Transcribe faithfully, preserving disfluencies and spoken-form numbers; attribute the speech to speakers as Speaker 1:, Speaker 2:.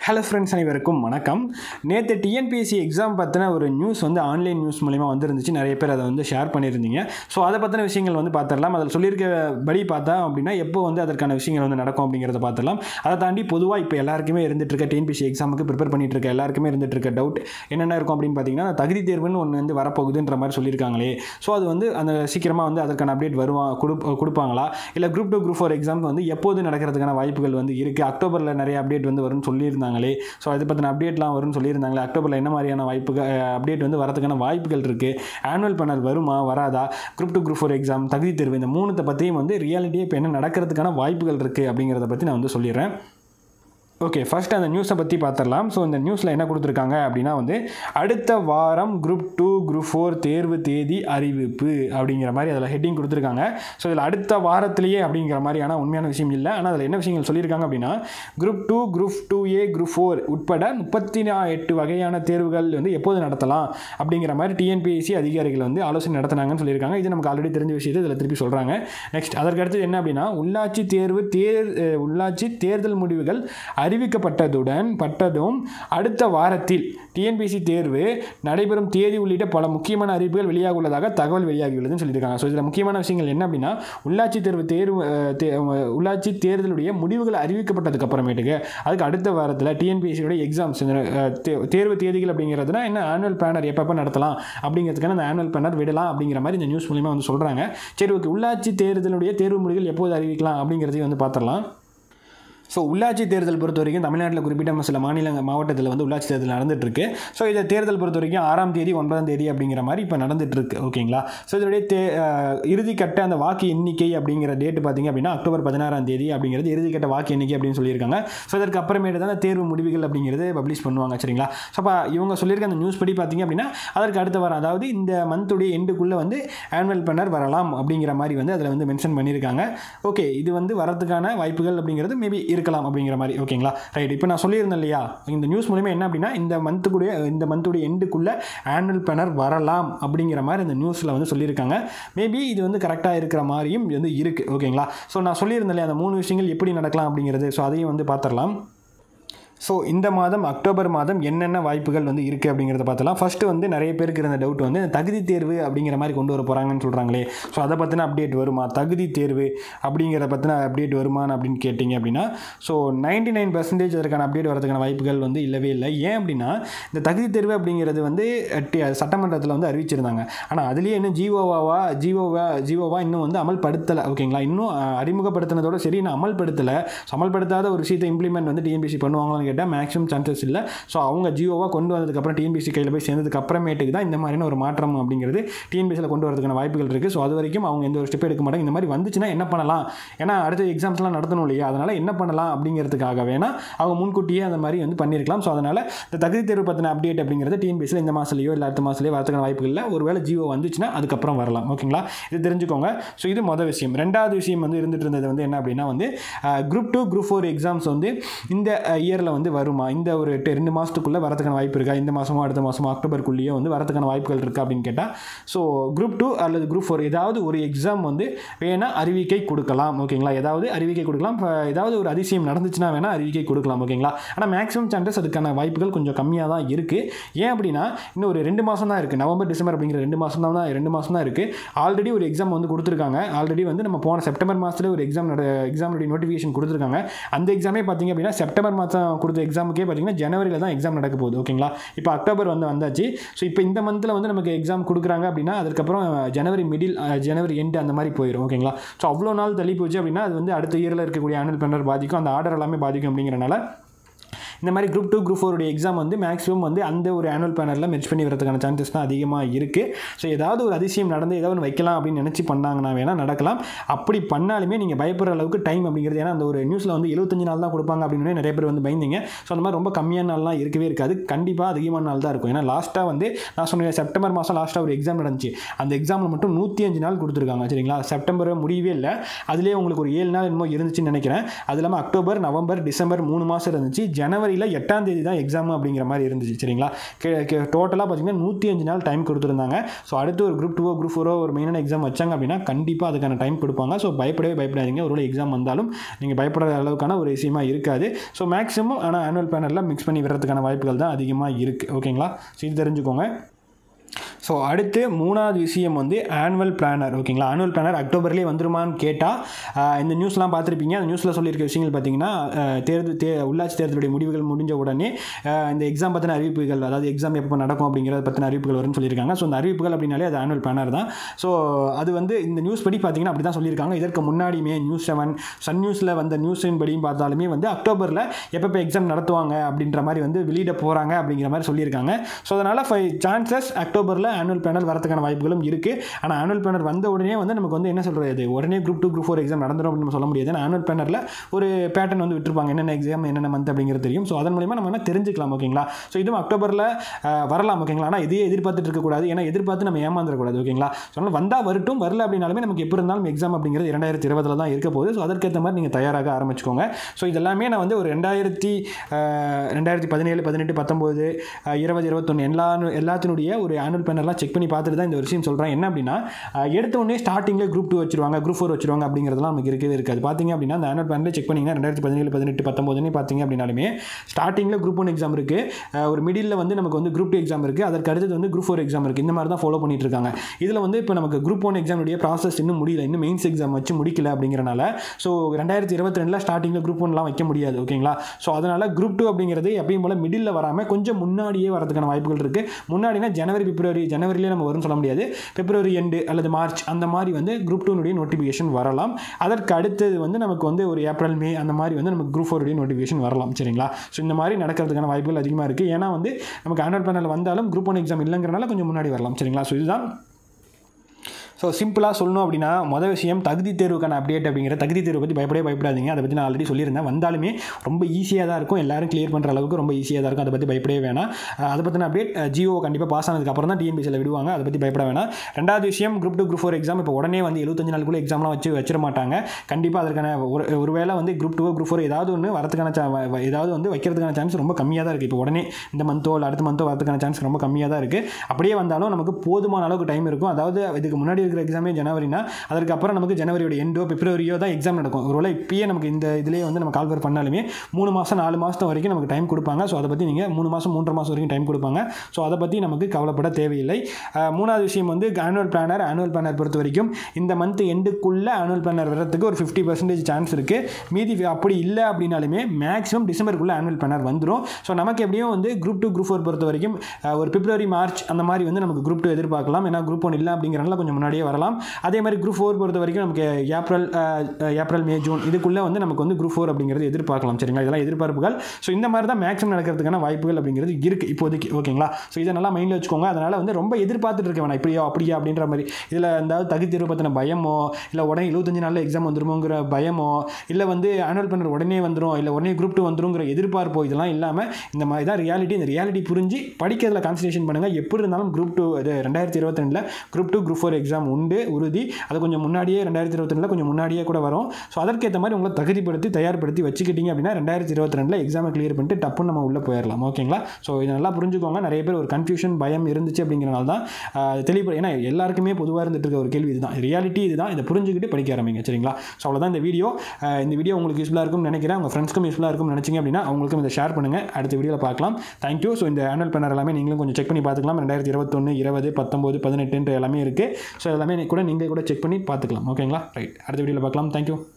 Speaker 1: Hello friends, அனைவருக்கும் வணக்கம். நேற்று டிஎன்பிஎஸ்சி எக்ஸாம் பற்றின ஒரு நியூஸ் வந்து ஆன்லைன் நியூஸ் மூலிமா வந்துருந்துச்சு. நிறைய பேர் அதை வந்து ஷேர் பண்ணியிருந்தீங்க. ஸோ அதை பற்றின விஷயங்கள் வந்து பார்த்துடலாம். அதில் சொல்லியிருக்கபடி பார்த்தா அப்படின்னா எப்போ வந்து அதற்கான விஷயங்கள் வந்து நடக்கும் அப்படிங்கிறத பார்த்துடலாம். அதை தாண்டி பொதுவாக இப்போ எல்லாருக்குமே இருந்துட்டு இருக்க டிஎன்பிஎஸ்சி எக்ஸாமுக்கு ப்ரிப்பேர் பண்ணிட்டு இருக்க எல்லாருக்குமே இருந்துட்டு இருக்க டவுட் என்னென்ன இருக்கும் அப்படின்னு பார்த்தீங்கன்னா, தகுதி தேர்வுன்னு ஒன்று வந்து வரப்போகுதுன்ற மாதிரி சொல்லியிருக்காங்களே. ஸோ அது வந்து அந்த சீக்கிரமாக வந்து அதற்கான அப்டேட் வருவா கொடு கொடுப்பாங்களா இல்லை group two group four exam வந்து எப்போது நடக்கிறதுக்கான வாய்ப்புகள் வந்து இருக்குது. அக்டோபரில் நிறைய அப்டேட் வந்து வரும்னு சொல்லியிருந்தாங்க. ஸோ அதை பற்றின அப்டேட்லாம் வரும்னு சொல்லியிருந்தாங்களே. அக்டோபரில் என்ன மாதிரியான வாய்ப்புகள் அப்டேட் வந்து வரதுக்கான வாய்ப்புகள் இருக்குது. ஆனுவல் பேனல் வருமா வராதா, group two group four exam, தகுதி தேர்வு, இந்த மூணுத்தை பற்றியும் வந்து ரியாலிட்டியாக இப்போ என்ன நடக்கிறதுக்கான வாய்ப்புகள் இருக்குது அப்படிங்கிறத பற்றி நான் வந்து சொல்லிடுறேன். ஓகே, ஃபர்ஸ்ட் அந்த நியூஸை பற்றி பார்த்துடலாம். ஸோ இந்த நியூஸில் என்ன கொடுத்துருக்காங்க அப்படின்னா வந்து அடுத்த வாரம் குரூப் டூ குரூப் ஃபோர் தேர்வு தேதி அறிவிப்பு அப்படிங்கிற மாதிரி அதில் ஹெட்டிங் கொடுத்துருக்காங்க. ஸோ இதில் அடுத்த வாரத்திலேயே அப்படிங்கிற மாதிரியான உண்மையான விஷயம் இல்லை. ஆனால் அதில் என்ன விஷயங்கள் சொல்லியிருக்காங்க அப்படின்னா, group two group two A group four உட்பட முப்பத்தி எட்டு வகையான தேர்வுகள் வந்து எப்போது நடத்தலாம் அப்படிங்கிற மாதிரி டிஎன்பிஎஸ்சி அதிகாரிகள் வந்து ஆலோசனை நடத்தினாங்கன்னு சொல்லியிருக்காங்க. இது நமக்கு ஆல்ரெடி தெரிஞ்ச விஷயத்தை இதில் திருப்பி சொல்கிறாங்க. நெக்ஸ்ட் அதற்கடுத்து என்ன அப்படின்னா, உள்ளாட்சி தேர்வு தேர் உள்ளாட்சி தேர்தல் முடிவுகள் அறிவிக்கப்பட்டதுடன் பட்டதும் அடுத்த வாரத்தில் டிஎன்பிஎஸ்சி தேர்வு நடைபெறும் தேதி உள்ளிட்ட பல முக்கியமான அறிவிப்புகள் வெளியாக உள்ளதாக தகவல் வெளியாகியுள்ளதுன்னு சொல்லியிருக்காங்க. ஸோ இதில் முக்கியமான விஷயங்கள் என்ன அப்படின்னா, உள்ளாட்சி தேர்வு தேர்வு உள்ளாட்சி தேர்தலுடைய முடிவுகள் அறிவிக்கப்பட்டதுக்கு அப்புறமேட்டுக்கு அதுக்கு அடுத்த வாரத்தில் டிஎன்பிஎஸ்சியோட எக்ஸாம்ஸ் தேர்வு தேதிகள் அப்படிங்கிறதுனா என்ன, ஆனுவல் பேனர் எப்பப்போ நடத்தலாம் அப்படிங்கிறதுக்கான அந்த ஆனுவல் பேனர் விடலாம் அப்படிங்கிற மாதிரி இந்த நியூஸ் மூலிமா வந்து சொல்கிறாங்க. சரி, ஓகே, உள்ளாட்சி தேர்தலுடைய தேர்வு முடிவுகள் எப்போது அறிவிக்கலாம் அப்படிங்கிறதையும் வந்து பார்த்துடலாம். ஸோ உள்ளாட்சி தேர்தல் பொறுத்த வரைக்கும் தமிழ்நாட்டில் குறிப்பிட்ட சில மாநில மாவட்டத்தில் வந்து உள்ளாட்சி தேர்தல் நடந்துகிட்ருக்கு. ஸோ இதை தேர்தல் பொறுத்த வரைக்கும் ஆறாம் தேதி ஒன்பதாம் தேதி அப்படிங்கிற மாதிரி இப்போ நடந்துகிட்ருக்கு. ஓகேங்களா. ஸோ இதனுடைய தே இறுதிக்கட்ட அந்த வாக்கு எண்ணிக்கை அப்படிங்கிற டேட்டு பார்த்திங்க அப்படின்னா அக்டோபர் பதினாறாம் தேதி அப்படிங்கிறது இறுதிக்கட்ட வாக்கு எண்ணிக்கை அப்படின்னு சொல்லியிருக்காங்க. ஸோ இதற்கு அப்புறமேட்டு தான் தேர்வு முடிவுகள் அப்படிங்கிறது பப்ளிஷ் பண்ணுவாங்க. சரிங்களா. ஸோ இப்போ இவங்க சொல்லியிருக்க அந்த நியூஸ் படி பார்த்திங்க அப்படின்னா அதற்கு அடுத்த வாரம், அதாவது இந்த மந்த்துடைய எண்டுக்குள்ளே வந்து ஆனுவல் பேனர் வரலாம் அப்படிங்கிற மாதிரி வந்து அதில் வந்து மென்ஷன் பண்ணியிருக்காங்க. ஓகே, இது வந்து வரதுக்கான வாய்ப்புகள் அப்படிங்கிறது மேபி இருக்கலாம் அப்படிங்கிற மாதிரி. ஓகேங்களா. ரைட். இப்போ நான் சொல்லியிருந்தேன் இல்லையா, இந்த நியூஸ் மூலமா என்ன அப்படின்னா இந்த மந்த்துக்குடைய இந்த மந்த்துடைய எண்டுக்குள்ள ஆனுவல் பேனர் வரலாம் அப்படிங்கிற மாதிரி இந்த நியூஸில் வந்து சொல்லியிருக்காங்க. மேபி இது வந்து கரெக்டாக இருக்கிற மாதிரியும் வந்து இருக்குது. ஓகேங்களா. ஸோ நான் சொல்லியிருந்தேன் இல்லையா அந்த மூணு விஷயங்கள் எப்படி நடக்கலாம் அப்படிங்கிறது. ஸோ அதையும் வந்து பார்த்துடலாம். ஸோ இந்த மாதம் அக்டோபர் மாதம் என்னென்ன வாய்ப்புகள் வந்து இருக்குது அப்படிங்கிறத பார்த்தலாம். ஃபஸ்ட்டு வந்து நிறைய பேருக்கு இருந்த டவுட் வந்து தகுதி தேர்வு அப்படிங்கிற மாதிரி கொண்டு வர போகிறாங்கன்னு சொல்கிறாங்களே. ஸோ அதை பற்றின அப்டேட் வருமா, தகுதி தேர்வு அப்படிங்கிறத பற்றின அப்டேட் வருமானு அப்படின்னு கேட்டிங்க அப்படின்னா, ஸோ நைன்டி நைன் பர்சன்டேஜ் அதற்கான அப்டேட் வரதுக்கான வாய்ப்புகள் வந்து இல்லவே இல்லை. ஏன் அப்படின்னா இந்த தகுதி தேர்வு அப்படிங்கிறது வந்து சட்டமன்றத்தில் வந்து அறிவிச்சிருந்தாங்க. ஆனால் அதுலேயே இன்னும் ஜிஓவாவா ஜிஓவா ஜிஓவா இன்னும் வந்து அமல்படுத்தலை. ஓகேங்களா. இன்னும் அறிமுகப்படுத்தினதோட சரி இன்னும் அமல்படுத்தலை. அமல்படுத்தாத ஒரு விஷயத்தை இம்ப்ளிமெண்ட் வந்து டிஎன்பிஎஸ்சி பண்ணுவாங்களான்னு கேட்டால் மேக்ஸிமம் சான்சஸ் இல்லை. ஸோ அவங்க ஜியோவாக கொண்டு வந்ததுக்கப்புறம் டிஎன்பிஎஸ்சி கையில் போய் சேர்ந்ததுக்கு அப்புறமேட்டுக்கு தான் இந்த மாதிரியான ஒரு மாற்றம் அப்படிங்கிறது டிஎன்பிஎஸ்சியில் கொண்டு வரதுக்கான வாய்ப்புகள் இருக்குது. ஸோ அது வரைக்கும் அவங்க எந்த ஒரு ஸ்டெப் எடுக்க மாட்டாங்க. இந்த மாதிரி வந்துச்சுன்னா என்ன பண்ணலாம், ஏன்னா அடுத்த எக்ஸாம்ஸ்லாம் நடத்தணும் இல்லையா, அதனால் என்ன பண்ணலாம் அப்படிங்கிறதுக்காக வேணால் அவங்க முன்கூட்டியே அந்த மாதிரி வந்து பண்ணியிருக்கலாம். ஸோ அதனால் இந்த தகுதி தேர்வு பற்றின அப்டேட் அப்படிங்கிறது டிஎன்பிஎஸ்சியில் இந்த மாதத்துலையோ இல்லை அடுத்த மாதத்துலையோ வரதுக்கான வாய்ப்புகள் இல்லை. ஒருவேளை ஜியோ வந்துச்சுன்னா அதுக்கப்புறம் வரலாம். ஓகேங்களா. இது தெரிஞ்சுக்கோங்க. ஸோ இது மொதல் விஷயம். ரெண்டாவது விஷயம் வந்து இருந்துட்டு இருந்தது வந்து என்ன அப்படின்னா வந்து group two group four exams வந்து இந்த இயரில் வந்து வருமா, இந்த ஒரு ரெண்டு மாதத்துக்குள்ளே வரதுக்கான வாய்ப்பு இருக்கா, இந்த மாதமோ அடுத்த மாதமோ அக்டோபருக்குள்ளேயே வந்து வரதுக்கான வாய்ப்புகள் இருக்கா அப்படின்னு கேட்டால், ஸோ குரூப் டூ அல்லது குரூப் ஃபோர் ஏதாவது ஒரு எக்ஸாம் வந்து வேணால் அறிவிக்கை கொடுக்கலாம். ஓகேங்களா. ஏதாவது அறிவிக்கை கொடுக்கலாம். ஏதாவது ஒரு அதிசயம் நடந்துச்சுன்னா வேணால் அறிவிக்கை கொடுக்கலாம். ஓகேங்களா. ஆனால் மேக்ஸிமம் சான்சஸ் அதுக்கான வாய்ப்புகள் கொஞ்சம் கம்மியாக தான் இருக்குது. ஏன் அப்படின்னா இன்னும் ஒரு ரெண்டு மாதம் தான் இருக்குது. நவம்பர் டிசம்பர் அப்படிங்கிற ரெண்டு மாதம் தான் ரெண்டு மாதம் தான் இருக்குது. ஆல்ரெடி ஒரு எக்ஸாம் வந்து கொடுத்துருக்காங்க. ஆல்ரெடி வந்து நம்ம போன செப்டம்பர் மாதத்தில் ஒரு எக்ஸாம் எக்ஸாமுடைய நோட்டிஃபிகேஷன் கொடுத்துருக்காங்க. அந்த எக்ஸாமே பார்த்திங்க அப்படின்னா செப்டம்பர் மாதம் கொடுத்த எக்ஸாமுக்கே பார்த்தீங்கன்னா ஜனவரியில் தான் எக்ஸாம் நடக்க போகுது. ஓகேங்களா. இப்போ அக்டோபர் வந்து வந்தாச்சு. ஸோ இப்போ இந்த மந்தில் வந்து நமக்கு எக்ஸாம் கொடுக்குறாங்க அப்படின்னா அதுக்கப்புறம் ஜனவரி மிடில் ஜனவரி எண்டு அந்த மாதிரி போயிடும். ஓகேங்களா. ஸோ அவ்வளோ நாள் தள்ளி போச்சு அப்படின்னா அது வந்து அடுத்த இயரில் இருக்கக்கூடிய ஆனுவல் பேனர் பாதிக்கும், அந்த ஆர்டர் எல்லாமே பாதிக்கும். அப்படிங்கிறனால இந்த மாதிரி குரூப் டூ குரூப் ஃபோருடைய எக்ஸாம் வந்து மேக்ஸிமம் வந்து அந்த ஒரு ஆனுவல் பேனரில் மெர்ஜ் பண்ணி வரதுக்கான சான்சஸ் தான் அதிகமாக இருக்குது. ஸோ ஏதாவது ஒரு அதிசயம் நடந்து ஏதாவது ஒன்று வைக்கலாம் அப்படின்னு நினச்சி பண்ணாங்கன்னா வேணால் நடக்கலாம். அப்படி பண்ணாலுமே நீங்கள் பயப்படுற அளவுக்கு டைம் அப்படிங்கிறது, ஏன்னா அந்த ஒரு நியூஸில் வந்து எழுபத்தஞ்சு நாள் தான் கொடுப்பாங்க அப்படின்னு நிறைய பேர் வந்து பயந்தீங்க. ஸோ அந்த மாதிரி ரொம்ப கம்மியான நாள்லாம் இருக்கவே இருக்காது. கண்டிப்பாக அதிகமான நாள் தான் இருக்கும். ஏன்னா லாஸ்ட்டாக வந்து நான் சொன்னேன் செப்டம்பர் மாதம் லாஸ்ட்டாக ஒரு எக்ஸாம் நடந்துச்சு. அந்த எக்ஸாமில் மட்டும் நூற்றி அஞ்சு நாள் கொடுத்துருக்காங்க. சரிங்களா. செப்டம்பர் முடியவே இல்லை. அதுலேயே உங்களுக்கு ஒரு ஏழு நாள் என்னமோ இருந்துச்சுன்னு நினைக்கிறேன். அது இல்லாமல் அக்டோபர் நவம்பர் டிசம்பர் மூணு மாதம் இருந்துச்சு. ஜனவரி ஜனவரியில் எட்டாம் தேதி தான் எக்ஸாம் அப்படிங்கிற மாதிரி இருந்துச்சு சரிங்களா. டோட்டலாக பார்த்தீங்கன்னா நூற்றி அஞ்சு நாள் டைம் கொடுத்துருந்தாங்க. ஸோ அடுத்து ஒரு குரூப் டூவோ குரூப் ஃபோரோ ஒரு மெயினான எக்ஸாம் வச்சாங்க அப்படின்னா கண்டிப்பாக அதுக்கான டைம் கொடுப்பாங்க. ஸோ பயப்படவே பயப்படாதீங்க. ஒரு எக்ஸாம் வந்தாலும் நீங்கள் பயப்படுற அளவுக்கான ஒரு விஷயமா இருக்காது. ஸோ மேக்ஸிமம் ஆனால் ஆனுவல் பிளானரில் மிக்ஸ் பண்ணி விடுறதுக்கான வாய்ப்புகள் தான் அதிகமாக இருக்குது. ஓகேங்களா, ஸோ இது தெரிஞ்சுக்கோங்க. ஸோ அடுத்து மூணாவது விஷயம் வந்து ஆனுவல் பிளானர். ஓகேங்களா, ஆனுவல் பிளானர் அக்டோபர்லேயே வந்துருமான்னு கேட்டால் இந்த நியூஸ்லாம் பார்த்துருப்பீங்க. அந்த நியூஸில் சொல்லியிருக்க விஷயங்கள் பார்த்தீங்கன்னா தேர்தல் தே உள்ளாட்சி தேர்தலுடைய முடிவுகள் முடிஞ்ச உடனே இந்த எக்ஸாம் பற்றின அறிவிப்புகள், அதாவது எக்ஸாம் எப்போ நடக்கும் அப்படிங்கிறத பற்றின அறிவிப்புகள் வரும்னு சொல்லியிருக்காங்க. ஸோ அந்த அறிவிப்புகள் அப்படின்னாலே அது ஆனுவல் பிளானர் தான். ஸோ அது வந்து இந்த நியூஸ் படி பார்த்தீங்கன்னா அப்படி தான் சொல்லியிருக்காங்க. இதற்கு முன்னாடியுமே நியூஸ் செவன் சன் நியூஸில் வந்த நியூஸின் படியும் பார்த்தாலுமே வந்து அக்டோபரில் எப்போ எக்ஸாம் நடத்துவாங்க அப்படின்ற மாதிரி வந்து வெளியிட போகிறாங்க அப்படிங்கிற மாதிரி சொல்லியிருக்காங்க. ஸோ அதனால் ஃபைவ் சான்சஸ் அக்டோபரில் ஆனுவல் பிளானர் வரதுக்கான வாய்ப்புகளும் இருக்குது. ஆனால் ஆனுவல் பிளானர் வந்த உடனே வந்து நமக்கு வந்து என்ன சொல்கிறது, உடனே group two group four exam நடந்துடும் அப்படின்னு சொல்ல முடியாது. ஏன்னா ஆனுவல் பிளானரில் ஒரு பேட்டர்ன் வந்து விட்டுருப்பாங்க, என்னென்ன எக்ஸாம் என்னென்ன மந்த் அப்படிங்கிறது தெரியும். ஸோ அதன் மூலிமா நம்ம என்ன தெரிஞ்சுக்கலாம். ஓகேங்களா, ஸோ இதுவும் அக்டோபரில் வரலாம். ஓகேங்களா, ஆனால் இதையே எதிர்பார்த்துட்டு இருக்கக்கூடாது. ஏன்னா எதிர்பார்த்து நம்ம ஏமாந்துடக்கூடாது. ஓகேங்களா, ஸோ அதனால் வந்தால் வரட்டும், வரல அப்படின்னாலுமே நமக்கு எப்போ இருந்தாலும் எக்ஸாம் அப்படிங்கிறது இரண்டாயிரத்தி இருபதில் தான் இருக்க போகுது. ஸோ அதற்கேற்ற மாதிரி நீங்கள் தயாராக ஆரம்பிச்சுக்கோங்க. ஸோ இதெல்லாமே நான் வந்து ஒரு ரெண்டாயிரத்தி ரெண்டாயிரத்தி பதினேழு பதினெட்டு பத்தொம்போது இருபது இருபத்தொன்று எல்லா எல்லாத்தினுடைய ஒரு ஆனுவல் பிளானர்லாம் செக் பண்ணி பார்த்துட்டு தான் இந்த விஷயம் சொல்கிறேன். என்ன அப்படின்னா எடுத்த உடனே ஸ்டார்டிங்கில் குரூப் டூ வச்சிருவாங்க, குரூப் ஃபோர் வச்சிருவாங்க அப்படிங்கிறதுலாம் நமக்கு இருக்கவே இருக்காது. பார்த்தீங்க அப்படின்னா அந்த ஆனுவல் பிளானில் செக் பண்ணிங்கன்னா ரெண்டாயிரத்தி பதினேழு பதினெட்டு பத்தொம்போதுன்னு பார்த்தீங்க அப்படின்னாலுமே ஸ்டார்டிங்கில் குரூப் ஒன் எக்ஸாம் இருக்குது, ஒரு மிடில் வந்து நமக்கு வந்து குரூப் டூ எக்ஸாம் இருக்குது, அதற்கு அடுத்தது வந்து குரூப் ஃபோர் எக்ஸாம் இருக்குது. இந்த மாதிரி தான் ஃபாலோ பண்ணிட்டு இருக்காங்க. இதில் வந்து இப்போ நமக்கு குரூப் ஒன் எக்ஸாமுடைய ப்ராசஸ் இன்னும் முடியல, இன்னும் மெயின்ஸ் எக்ஸாம் வச்சு முடிக்கல அப்படிங்கிறனால ஸோ ரெண்டாயிரத்தி இருபத்தி ரெண்டில் ஸ்டார்டிங்கில் குரூப் ஒன்லாம் வைக்க முடியாது. ஓகேங்களா, ஸோ அதனால் குரூப் டூ அப்படிங்கிறது எப்பயும் போல் மிடில் வராமல் கொஞ்சம் முன்னாடியே வரதுக்கான வாய்ப்புகள் இருக்குது. முன்னாடினா ஜனவரி பிப்ரவரி ஜனவரியிலே நம்ம வரும்னு சொல்ல முடியாது, பிப்ரவரி எண்டு அல்லது மார்ச் அந்த மாதிரி வந்து குரூப் டூனுடைய நோட்டிஃபிகேஷன் வரலாம். அதற்கு அடுத்தது வந்து நமக்கு வந்து ஒரு ஏப்ரல் மே அந்த மாதிரி வந்து நமக்கு குரூப் ஃபோருடைய நோட்டிஃபிகேஷன் வரலாம். சரிங்களா, ஸோ இந்த மாதிரி நடக்கிறதுக்கான வாய்ப்புகள் அதிகமாக இருக்குது. ஏன்னா வந்து நமக்கு ஆனுவல் பிளானில் வந்தாலும் குரூப் ஒன் எக்ஸாம் இல்லைங்கிறனால கொஞ்சம் முன்னாடி வரலாம். சரிங்களா, ஸோ இதுதான். ஸோ சிம்பிளாக சொல்லணும் அப்படின்னா மொதல் விஷயம் தகுதி தேர்வுக்கான அப்டேட் அப்படிங்கிற தகுதி தேர்வு பற்றி பயப்படவே பயப்படாதீங்க. அதை பற்றி நான் ஆல்ரெடி சொல்லியிருந்தேன். வந்தாலுமே ரொம்ப ஈஸியாக தான் இருக்கும், எல்லாரும் கிளியர் பண்ணுற அளவுக்கு ரொம்ப ஈஸியாக தான் இருக்கும். அதை பற்றி பயப்படவே வேணாம். அதை பற்றின அப்டேட் ஜியோ கண்டிப்பாக பாஸ் ஆனதுக்கப்புறம் தான் டிஎன்பிசியில் விடுவாங்க. அதை பற்றி பயப்பட வேணாம். ரெண்டாவது விஷயம் group two group four exam இப்போ உடனே வந்து எழுபத்தஞ்சு நாளுக்குள்ளே எக்ஸாம்லாம் வச்சு வச்சிட மாட்டாங்க. கண்டிப்பாக அதற்கான ஒரு ஒருவேளை வந்து குரூப் டூ குரூப் ஃபோர் ஏதாவது ஒன்று வரதுக்கான ஏதாவது வந்து வைக்கிறதுக்கான சான்ஸ் ரொம்ப கம்மியாக தான் இருக்குது. இப்போ உடனே இந்த மந்தோ இல்லை அடுத்த மந்தோ வரதுக்கான சான்ஸ் ரொம்ப கம்மியாக தான் இருக்குது. அப்படியே வந்தாலும் நமக்கு போதுமான அளவுக்கு டைம் இருக்கும். அதாவது இதுக்கு முன்னாடி இருக்கிற எக்ஸாமே ஜனவரி, அதற்கப்புறம் நமக்கு ஜனவரியோட எண்டோ பிப்ரவரியோ தான் எக்ஸாம் நடக்கும். ஒருவேளை இப்பயே நமக்கு இந்த இதிலேயே வந்து நம்ம கால்வர் பண்ணாலுமே மூணு மாதம் நாலு மாதம் வரைக்கும் நமக்கு டைம் கொடுப்பாங்க. ஸோ அதை பற்றி நீங்கள் மூணு மாதம் மூன்றரை மாதம் வரைக்கும் டைம் கொடுப்பாங்க. ஸோ அதை பற்றி நமக்கு கவலைப்பட தேவையில்லை. மூணாவது விஷயம் வந்து ஆனுவல் பிளானர் ஆனுவல் பிளானர் பொறுத்த வரைக்கும் இந்த மந்த் எண்டுக்குள்ளே ஆனுவல் பிளானர் வர்றதுக்கு ஒரு ஃபிஃப்டி பர்சன்டேஜ் சான்ஸ் இருக்குது. மீதி அப்படி இல்லை அப்படின்னாலுமே மேக்ஸிமம் டிசம்பருக்குள்ளே ஆனுவல் பிளானர் வந்துடும். ஸோ நமக்கு எப்படியும் வந்து குரூப் டூ குரூப் ஃபோர் பொறுத்த வரைக்கும் ஒரு பிப்ரவரி மார்ச் அந்த மாதிரி வந்து நமக்கு குரூப் டூ எதிர்பார்க்கலாம். ஏன்னா குரூப் ஒன் இல்லை அப்படிங்கிறனால கொஞ்சம் முன்னாடியே வரலாம். அதே மாதிரி குரூப் ஃபோர் பொறுத்த வரைக்கும் நமக்கு ஏப்ரல் ஏப்ரல் மே ஜூன் இதுக்குள்ளே வந்து நமக்கு வந்து குரூப் ஃபோர் அப்படிங்கிறது எதிர்பார்க்கலாம். சரிங்களா, இதெல்லாம் எதிர்பார்ப்புகள். ஸோ இந்த மாதிரி தான் மேக்ஸிமம் நடக்கிறதுக்கான வாய்ப்புகள் அப்படிங்கிறது இருக்குது இப்போதைக்கு. ஓகேங்களா, ஸோ இதை நல்லா மைண்டில் வச்சுக்கோங்க. அதனால் வந்து ரொம்ப எதிர்பார்த்துட்டு இருக்க வேணாம், இப்படியா அப்படியா அப்படின்ற மாதிரி. இதில் ஏதாவது தகுதி தேர்வு பற்றின பயமோ இல்லை உடனே எழுபத்தஞ்சு நாளில் எக்ஸாம் வந்துருமோங்கிற பயமோ இல்லை வந்து ஆனுவல் பிளானர் உடனே வந்துடும் இல்லை உடனே குரூப் டூ வந்துருங்கிற எதிர்பார்ப்போ இதெல்லாம் இல்லாமல் இந்த மாதிரி தான் ரியாலிட்டி. இந்த ரியாலிட்டி புரிஞ்சு படிக்கிறதுல கான்சன்ட்ரேஷன் பண்ணுங்கள். எப்படி இருந்தாலும் குரூப் டூ இது ரெண்டாயிரத்தி இருபத்தி ரெண்டில் group two group four exam உண்டு உறுதி. அது கொஞ்சம் முன்னாடியே ரெண்டாயிரத்தி இருபத்தி ரெண்டில் கொஞ்சம் முன்னாடியே கூட வரும். ஸோ அதற்கேற்ற மாதிரி உங்களை தகுதிப்படுத்தி தயார்படுத்தி வச்சுக்கிட்டீங்க அப்படின்னா ரெண்டாயிரத்தி இருபத்தி ரெண்டில் எக்ஸாமை கிளியர் பண்ணிட்டு டப்புன்னு நம்ம உள்ளே போயிடலாம். ஓகேங்களா, ஸோ இதை நல்லா புரிஞ்சுக்கோங்க. நிறைய பேர் ஒரு கன்ஃபியூஷன் பயம் இருந்துச்சு அப்படிங்கிறனால தான் தெளிவு. ஏன்னா எல்லாருக்குமே பொதுவாக இருந்துட்டு இருக்க ஒரு கேள்வி இதுதான், ரியாலிட்டி இதுதான். இதை புரிஞ்சுக்கிட்டு படிக்க ஆரம்பிங்க. சரிங்களா, ஸோ அவ்வளோதான் இந்த வீடியோ. இந்த வீடியோ உங்களுக்கு யூஸ்ஃபுல்லாக இருக்கும்னு நினைக்கிறேன். உங்கள் ஃப்ரெண்ட்ஸ்க்கும் யூஸ்ஃபுல்லாக இருக்கும்னு நினச்சிங்க அப்படின்னா அவங்களுக்கும் இதை ஷேர் பண்ணுங்கள். அடுத்த வீடியோவில் பார்க்கலாம். தேங்க்யூ. ஸோ இந்த ஆனுவல் பிளானர் எல்லாமே நீங்களும் கொஞ்சம் செக் பண்ணி பார்த்துக்கலாம். ரெண்டாயிரத்தி இருபத்தொன்று இருபது பத்தொம்போது பதினெட்டு எல்லாமே இருக்குது. ஸோ எல்லாமே கூட நீங்கள் கூட செக் பண்ணி பார்த்துக்கலாம். ஓகேங்களா, ரைட். அடுத்த வீடியோவில் பார்க்கலாம். தேங்க்யூ.